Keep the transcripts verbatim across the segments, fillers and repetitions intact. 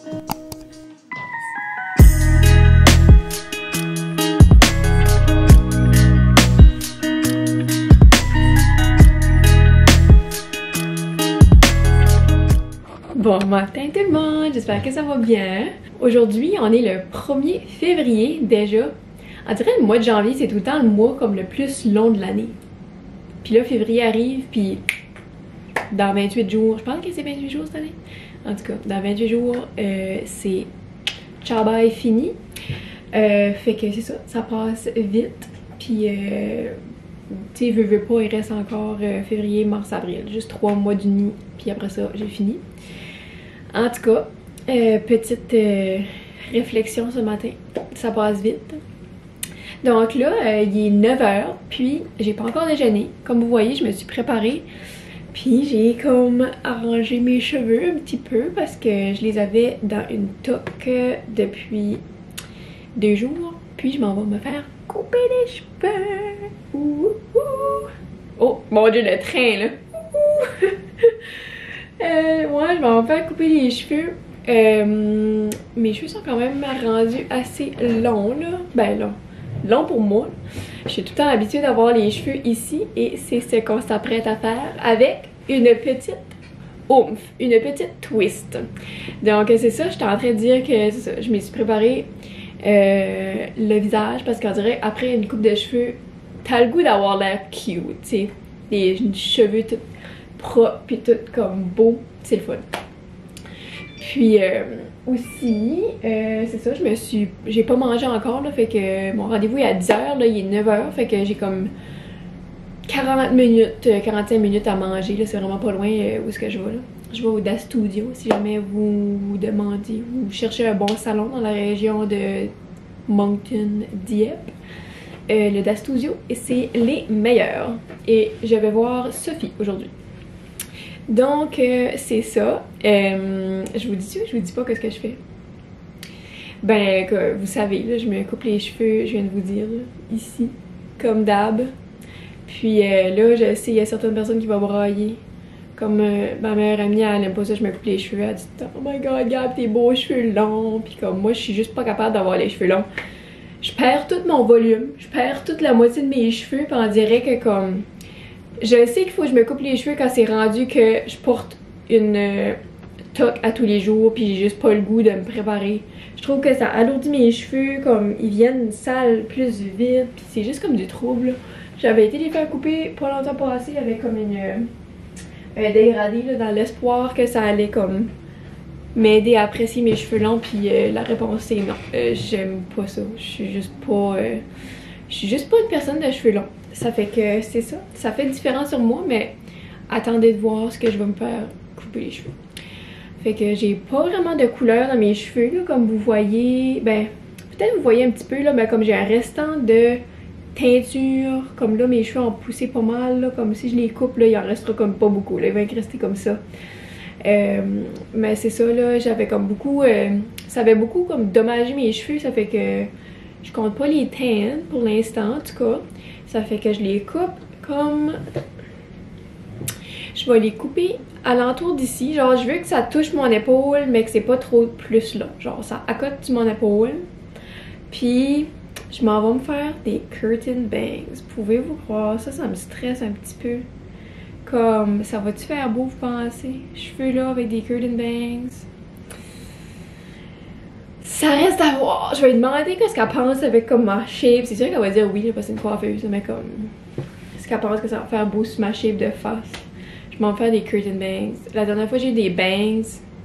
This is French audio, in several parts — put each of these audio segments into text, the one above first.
Bon matin tout le monde, j'espère que ça va bien. Aujourd'hui, on est le premier février déjà. On dirait le mois de janvier, c'est tout le temps le mois comme le plus long de l'année. Puis là, février arrive, puis dans vingt-huit jours, je pense que c'est vingt-huit jours cette année. En tout cas, dans vingt-huit jours, euh, c'est ciao bye fini. Euh, fait que c'est ça, ça passe vite. Puis, euh, tu sais, veux, veux pas, il reste encore euh, février, mars, avril. Juste trois mois d'uni, puis après ça, j'ai fini. En tout cas, euh, petite euh, réflexion ce matin, ça passe vite. Donc là, euh, il est neuf heures, puis j'ai pas encore déjeuné. Comme vous voyez, je me suis préparée, puis j'ai comme arrangé mes cheveux un petit peu parce que je les avais dans une toque depuis deux jours. Puis je m'en vais me faire couper les cheveux. Ouh, ouh. Oh, mon Dieu, le train là. Ouh. Euh, moi, je vais me faire couper les cheveux. Euh, mes cheveux sont quand même rendus assez longs, là. Ben, longs. Longs pour moi. Je suis tout le temps habituée d'avoir les cheveux ici et c'est ce qu'on s'apprête à faire avec une petite oomph, une petite twist. Donc, c'est ça, j'étais en train de dire que c'est ça, je me suis préparée euh, le visage parce qu'on dirait après une coupe de cheveux, t'as le goût d'avoir l'air cute, tu sais. Les cheveux tout propre puis tout comme beau, c'est le fun. Puis euh, aussi, euh, c'est ça, je me suis, j'ai pas mangé encore là, fait que mon rendez-vous est à dix heures, là, il est neuf heures, fait que j'ai comme quarante minutes, quarante-cinq minutes à manger, là, c'est vraiment pas loin euh, où est-ce que je vais là. Je vais au Da Studio, si jamais vous vous demandez, vous cherchez un bon salon dans la région de Moncton, Dieppe. Euh, le Da Studio, c'est les meilleurs. Et je vais voir Sophie aujourd'hui. Donc, euh, c'est ça. Euh, je vous dis, je vous dis pas qu'est-ce que je fais. Ben, que, vous savez, là, je me coupe les cheveux, je viens de vous dire, là, ici, comme d'hab. Puis euh, là, je sais, il y a certaines personnes qui vont brailler. Comme euh, ma meilleure amie, elle aime pas ça, je me coupe les cheveux. Elle dit, oh my god, Gab, tes beaux cheveux longs. Puis comme moi, je suis juste pas capable d'avoir les cheveux longs. Je perds tout mon volume, je perds toute la moitié de mes cheveux, puis on dirait que comme... Je sais qu'il faut que je me coupe les cheveux quand c'est rendu que je porte une euh, toque à tous les jours puis j'ai juste pas le goût de me préparer. Je trouve que ça alourdit mes cheveux, comme ils viennent sales plus vite puis c'est juste comme du trouble. J'avais été les faire couper pas longtemps passé avec comme une euh, un dégradé là, dans l'espoir que ça allait comme m'aider à apprécier mes cheveux longs puis euh, la réponse c'est non. Euh, J'aime pas ça, je suis juste pas... Euh, je suis juste pas une personne de cheveux longs. Ça fait que c'est ça. Ça fait différent sur moi, mais attendez de voir ce que je vais me faire couper les cheveux. Fait que j'ai pas vraiment de couleur dans mes cheveux, là, comme vous voyez. Ben, peut-être vous voyez un petit peu, là, mais comme j'ai un restant de teinture, comme là, mes cheveux ont poussé pas mal, là, comme si je les coupe, là, il en restera comme pas beaucoup, là, il va rester comme ça. Euh, mais c'est ça, là, j'avais comme beaucoup... Euh, ça avait beaucoup comme dommagé mes cheveux, ça fait que je compte pas les teindre pour l'instant, en tout cas. Ça fait que je les coupe comme... Je vais les couper alentour d'ici. Genre, je veux que ça touche mon épaule, mais que c'est pas trop plus long. Genre, ça accote sur mon épaule. Puis, je m'en vais me faire des curtain bangs. Pouvez-vous croire? Ça, ça me stresse un petit peu. Comme, ça va-tu faire beau, vous pensez? Cheveux là avec des curtain bangs. Ça reste à voir. Je vais lui demander qu'est-ce qu'elle pense avec comme ma shape. C'est sûr qu'elle va dire oui, là, parce que c'est une coiffeuse, mais comme... Est-ce qu'elle pense que ça va faire beau sur ma shape de face? Je m'en fais des curtain bangs. La dernière fois j'ai eu des bangs,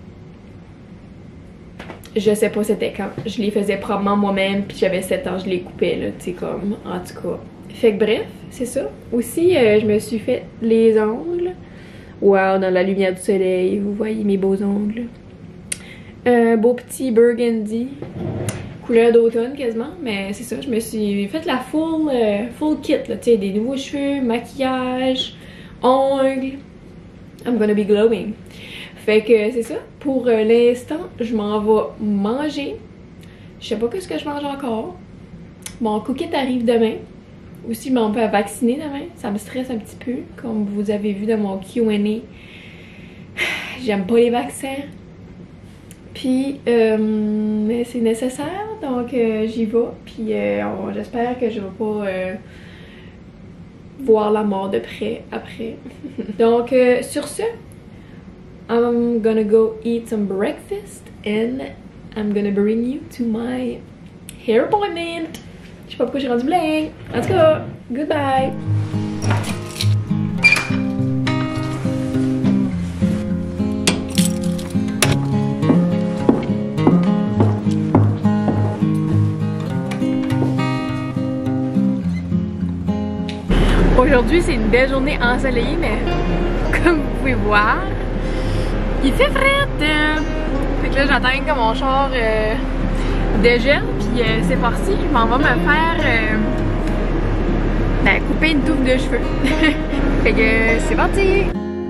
je sais pas c'était quand. Je les faisais probablement moi-même, puis j'avais sept ans, je les coupais, là, tu sais, comme, en tout cas. Fait que bref, c'est ça. Aussi, euh, je me suis fait les ongles. Wow, dans la lumière du soleil, vous voyez mes beaux ongles. Un beau petit burgundy, couleur d'automne quasiment, mais c'est ça, je me suis fait la full, euh, full kit, là, tu sais, des nouveaux cheveux, maquillage, ongles, I'm gonna be glowing. Fait que c'est ça, pour euh, l'instant, je m'en vais manger, je sais pas qu'est-ce que je mange encore, mon cookie arrive demain, aussi je m'en vais vacciner demain, ça me stresse un petit peu, comme vous avez vu dans mon Q and A, j'aime pas les vaccins. Puis euh, mais c'est nécessaire, donc euh, j'y vais. Puis euh, j'espère que je vais pas euh, voir la mort de près après. Donc euh, sur ce, I'm gonna go eat some breakfast and I'm gonna bring you to my hair appointment. Je sais pas pourquoi j'ai rendu bling. En tout cas, goodbye. Aujourd'hui, c'est une belle journée ensoleillée, mais comme vous pouvez voir, il fait frais. Fait que là, j'attends que mon char euh, dégèle, puis euh, c'est parti. Je m'en vais me faire euh, ben, couper une touffe de cheveux. Fait que c'est parti!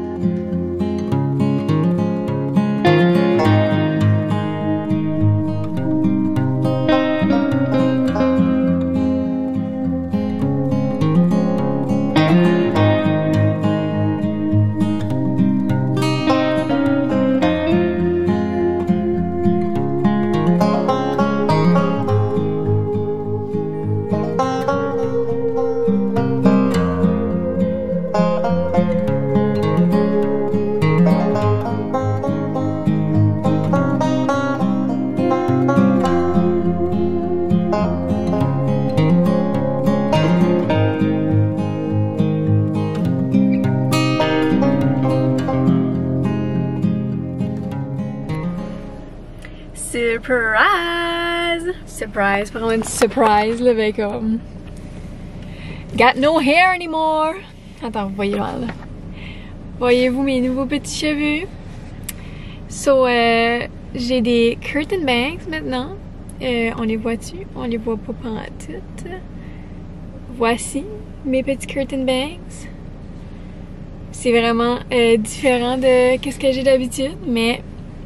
Surprise! Surprise, vraiment une surprise là, avec comme... Got no hair anymore! Attends, vous voyez mal. Voyez-vous mes nouveaux petits cheveux? So, euh, j'ai des curtain bangs maintenant. Euh, on les voit-tu? On les voit pas pendant tout. Voici mes petits curtain bangs. C'est vraiment euh, différent de qu'est-ce que j'ai d'habitude, mais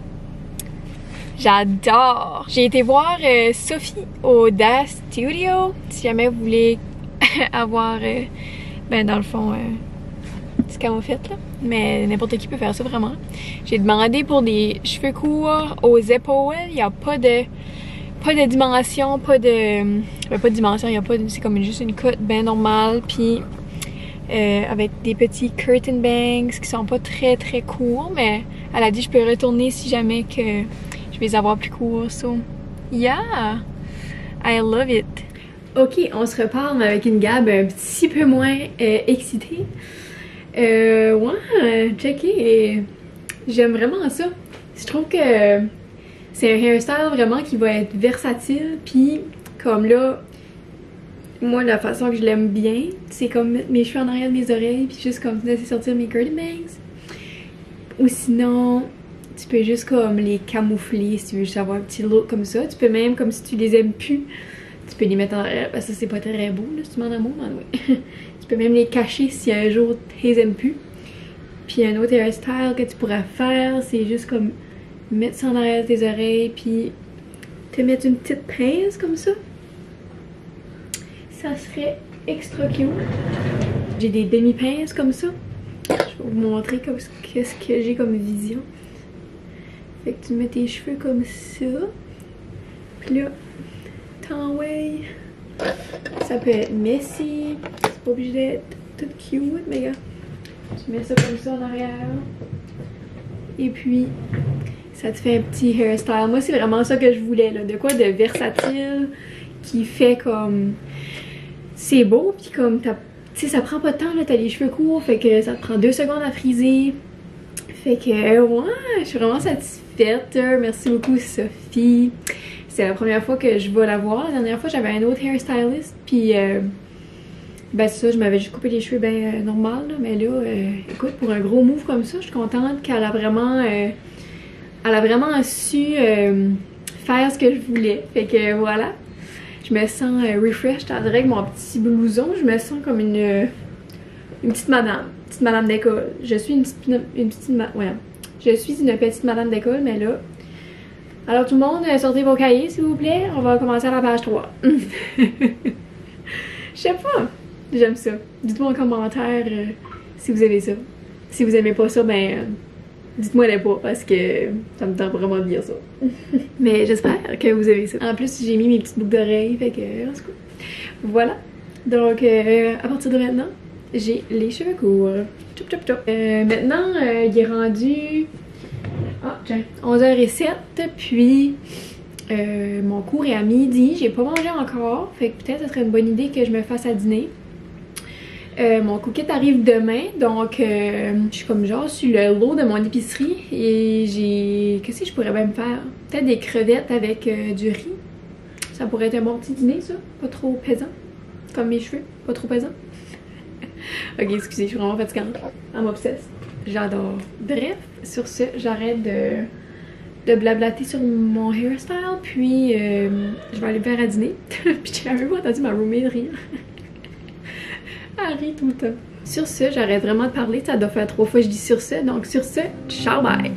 j'adore! J'ai été voir euh, Sophie au Das Studio. Si jamais vous voulez avoir, euh, ben dans le fond, euh, ce qu'elle m'a fait là. Mais n'importe qui peut faire ça vraiment. J'ai demandé pour des cheveux courts aux épaules. Il n'y a pas de, pas de dimension, pas de, ben, pas de dimension. Il y a pas, de, c'est comme juste une cote bien normale. Puis euh, avec des petits curtain bangs qui sont pas très très courts, mais elle a dit je peux retourner si jamais que je vais les avoir plus courts. So, yeah! I love it! Ok, on se reparle avec une Gab un petit peu moins euh, excitée. Euh, ouais, checker. J'aime vraiment ça. Je trouve que c'est un hairstyle vraiment qui va être versatile. Puis, comme là, moi, la façon que je l'aime bien, c'est comme mettre mes cheveux en arrière de mes oreilles, puis juste comme laisser sortir mes curly bangs. Ou sinon, tu peux juste comme les camoufler si tu veux juste avoir un petit look comme ça. Tu peux même, comme si tu les aimes plus, tu peux les mettre en arrière. Parce que ça, c'est pas très beau, là, si tu m'en amours, oui. Tu peux même les cacher si un jour tu les aimes plus. Puis un autre hairstyle que tu pourrais faire, c'est juste comme mettre ça en arrière de tes oreilles, puis te mettre une petite pince comme ça. Ça serait extra cute. J'ai des demi-pinces comme ça. Je vais vous montrer qu'est-ce que j'ai comme vision. Fait que tu mets tes cheveux comme ça. Puis là, t'envoies. Ça peut être messy. C'est pas obligé d'être tout cute, mais gars. Tu mets ça comme ça en arrière. Et puis, ça te fait un petit hairstyle. Moi, c'est vraiment ça que je voulais, là. De quoi de versatile, qui fait comme... C'est beau, puis comme t'as... Tu sais, ça prend pas de temps, là. T'as les cheveux courts, fait que ça te prend deux secondes à friser. Fait que, ouais, je suis vraiment satisfaite. Merci beaucoup, Sophie. C'est la première fois que je vais la voir. La dernière fois, j'avais un autre hairstylist, puis... Euh, ben c'est ça, je m'avais juste coupé les cheveux ben euh, normal, là, mais là, euh, écoute, pour un gros move comme ça, je suis contente qu'elle a vraiment... Euh, elle a vraiment su euh, faire ce que je voulais. Fait que voilà. Je me sens euh, refreshed. Avec mon petit blouson, je me sens comme une, euh, une petite madame. Petite madame d'école. Je suis une petite... Une petite ouais. Je suis une petite madame d'école, mais là... Alors tout le monde, sortez vos cahiers s'il vous plaît. On va commencer à la page trois. Je sais pas. J'aime ça. Dites-moi en commentaire euh, si vous aimez ça. Si vous aimez pas ça, ben... Euh, Dites-moi les pas parce que ça me tente vraiment de lire ça. Mais j'espère que vous avez ça. En plus, j'ai mis mes petites boucles d'oreilles, fait que c'est cool. Voilà. Donc, euh, à partir de maintenant, j'ai les cheveux courts. Chop, chop, chop. Euh, maintenant, euh, il est rendu... Ah, tiens, onze heures zéro sept, puis euh, mon cours est à midi. J'ai pas mangé encore, fait que peut-être ce serait une bonne idée que je me fasse à dîner. Euh, mon cookie arrive demain, donc euh, je suis comme genre sur le lot de mon épicerie et j'ai... Qu'est-ce que je pourrais même faire? Peut-être des crevettes avec euh, du riz. Ça pourrait être un bon petit dîner, ça. Pas trop pesant. Comme mes cheveux. Pas trop pesant. Ok, excusez, je suis vraiment fatigante. Elle m'obsesse. J'adore. Bref, sur ce, j'arrête de, de blablater sur mon hairstyle, puis euh, je vais aller me faire à dîner. Puis j'ai même pas entendu ma roommate rire. Elle rit tout le temps. Sur ce, j'arrête vraiment de parler. Ça doit faire trois fois que je dis sur ce. Donc sur ce, ciao bye!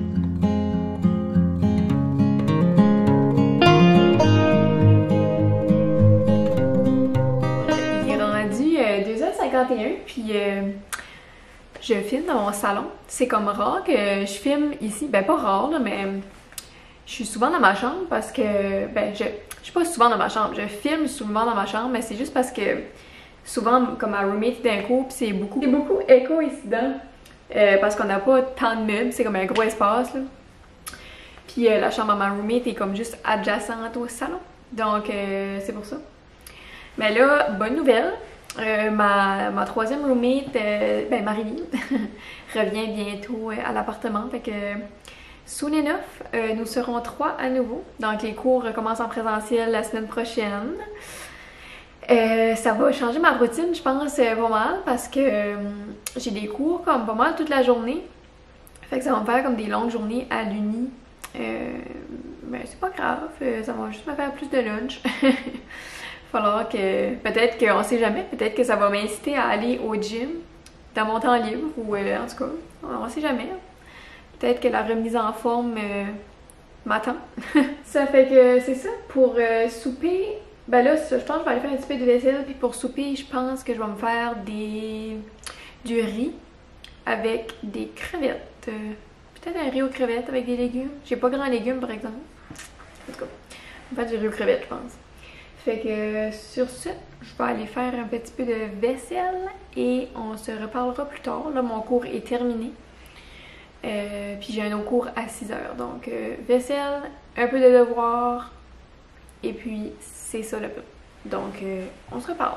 Il est rendu euh, deux heures cinquante et un, puis euh, je filme dans mon salon. C'est comme rare que je filme ici. Ben pas rare, là, mais je suis souvent dans ma chambre parce que... Ben je, je suis pas souvent dans ma chambre. Je filme souvent dans ma chambre, mais c'est juste parce que... Souvent, comme ma roommate d'un coup, puis c'est beaucoup, c'est beaucoup écho ici dedans. Euh, parce qu'on n'a pas tant de meubles, c'est comme un gros espace, là. Puis euh, la chambre à ma roommate est comme juste adjacente au salon. Donc, euh, c'est pour ça. Mais là, bonne nouvelle. Euh, ma, ma troisième roommate, euh, ben Marie-Lie, revient bientôt à l'appartement. Fait que, soon enough, euh, nous serons trois à nouveau. Donc, les cours recommencent en présentiel la semaine prochaine. Euh, ça va changer ma routine, je pense, pas mal, parce que euh, j'ai des cours comme pas mal toute la journée. Fait que ça va me faire comme des longues journées à l'uni. Euh, mais c'est pas grave, ça va juste me faire plus de lunch. Il va falloir que... Peut-être qu'on sait jamais, peut-être que ça va m'inciter à aller au gym dans mon temps libre, ou euh, en tout cas, on sait jamais. Peut-être que la remise en forme euh, m'attend. Ça fait que c'est ça, pour euh, souper... Ben là, je pense que je vais aller faire un petit peu de vaisselle, puis pour souper, je pense que je vais me faire des du riz avec des crevettes. Euh, Peut-être un riz aux crevettes avec des légumes. J'ai pas grand légumes, par exemple. En tout cas, je vais faire du riz aux crevettes, je pense. Fait que sur ce, je vais aller faire un petit peu de vaisselle et on se reparlera plus tard. Là, mon cours est terminé. Euh, puis j'ai un autre cours à six heures. Donc, euh, vaisselle, un peu de devoirs, et puis c'est ça le peu. Donc, euh, on se reparle.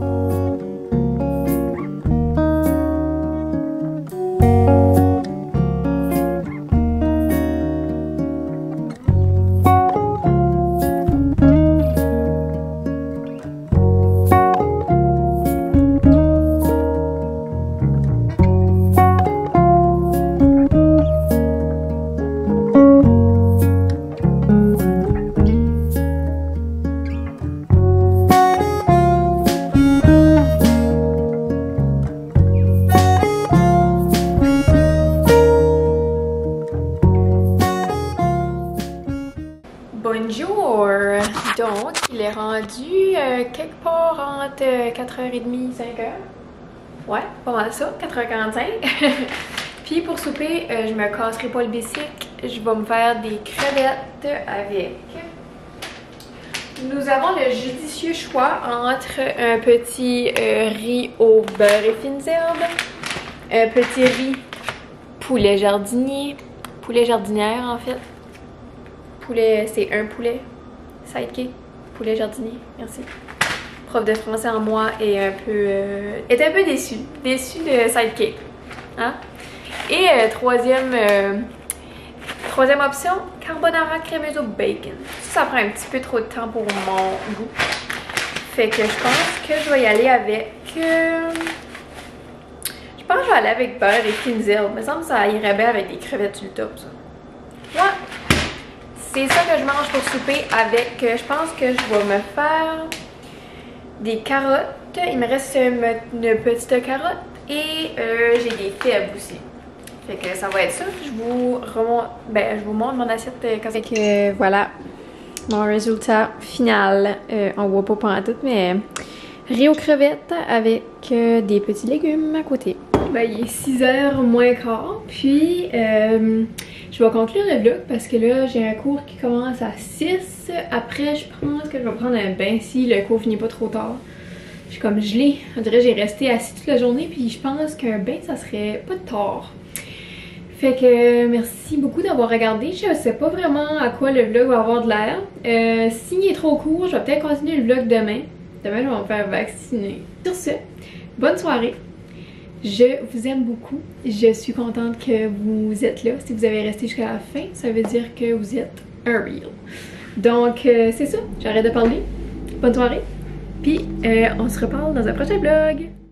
Bonjour! Donc, il est rendu euh, quelque part entre quatre heures trente et cinq heures. Ouais, pas mal ça, quatre heures quarante-cinq. Puis pour souper, euh, je me casserai pas le bicycle. Je vais me faire des crevettes avec. Nous avons le judicieux choix entre un petit euh, riz au beurre et fines herbes, un petit riz poulet jardinier, poulet jardinière en fait. Poulet, c'est un poulet. Sidekick. Poulet jardinier. Merci. Prof de français en moi est un peu... Euh, est un peu déçu. Déçu de sidekick. Hein? Et euh, troisième... Euh, troisième option, carbonara crémeuse au bacon. Ça, ça prend un petit peu trop de temps pour mon goût. Fait que je pense que je vais y aller avec... Euh, je pense que je vais aller avec beurre et fines herbes. Il me semble que ça irait bien avec des crevettes sur le top, ça. Ouais! C'est ça que je mange pour souper avec, je pense que je vais me faire des carottes. Il me reste une, une petite carotte et euh, j'ai des fèves aussi. Fait que ça va être ça. Je vous remonte, ben, je vous montre mon assiette quand c'est que voilà mon résultat final. Euh, on voit pas pendant tout, mais riz aux crevettes avec euh, des petits légumes à côté. ben il est six heures moins quart, puis euh, je vais conclure le vlog parce que là j'ai un cours qui commence à six. Après je pense que je vais prendre un bain si le cours finit pas trop tard. Je suis comme gelée, on dirait que j'ai resté assise toute la journée, puis je pense qu'un bain ça serait pas de tort. Fait que merci beaucoup d'avoir regardé. Je sais pas vraiment à quoi le vlog va avoir de l'air. Euh, S'il est trop court, je vais peut-être continuer le vlog demain. Demain, je vais me faire vacciner. Sur ce, bonne soirée. Je vous aime beaucoup. Je suis contente que vous êtes là. Si vous avez resté jusqu'à la fin, ça veut dire que vous êtes un real. Donc, euh, c'est ça. J'arrête de parler. Bonne soirée. Puis, euh, on se reparle dans un prochain vlog.